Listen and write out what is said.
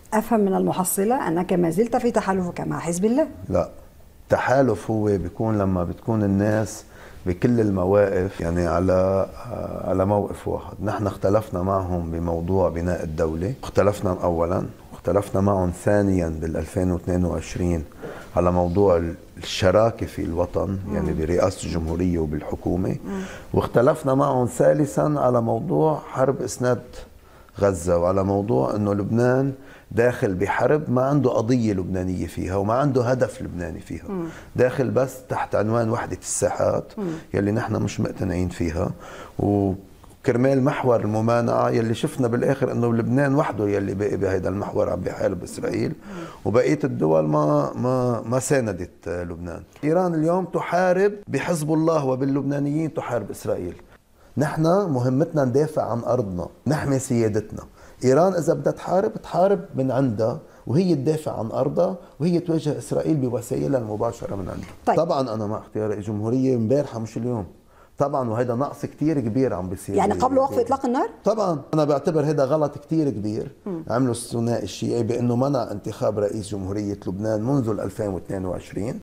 أفهم من المحصلة أنك ما زلت في تحالفك مع حزب الله. لا، التحالف هو بيكون لما بتكون الناس بكل المواقف يعني على موقف واحد. نحن اختلفنا معهم بموضوع بناء الدولة، اختلفنا أولا، واختلفنا معهم ثانيا بال 2022 على موضوع الشراكة في الوطن يعني برئاسة الجمهورية وبالحكومة، واختلفنا معهم ثالثا على موضوع حرب إسناد غزة، وعلى موضوع أنه لبنان داخل بحرب ما عنده قضية لبنانية فيها وما عنده هدف لبناني فيها، داخل بس تحت عنوان وحدة الساحات يلي نحن مش مقتنعين فيها، وكرمال محور الممانعة يلي شفنا بالآخر أنه لبنان وحده يلي باقي بهذا المحور عم بيحارب إسرائيل، وبقية الدول ما ساندت لبنان. إيران اليوم تحارب بحزب الله وباللبنانيين تحارب إسرائيل. نحن مهمتنا ندافع عن أرضنا، نحمي سيادتنا. إيران إذا بدها تحارب من عندها، وهي تدافع عن أرضها، وهي تواجه إسرائيل بوسائلها المباشرة من عندها. طيب. طبعا أنا مع اختيار الجمهورية امبارحة مش اليوم طبعا، وهذا نقص كتير كبير عم بيصير يعني قبل وقف إطلاق النار؟ طبعا أنا بعتبر هذا غلط كتير كبير عمله الثنائي الشيعي بأنه منع انتخاب رئيس جمهورية لبنان منذ 2022.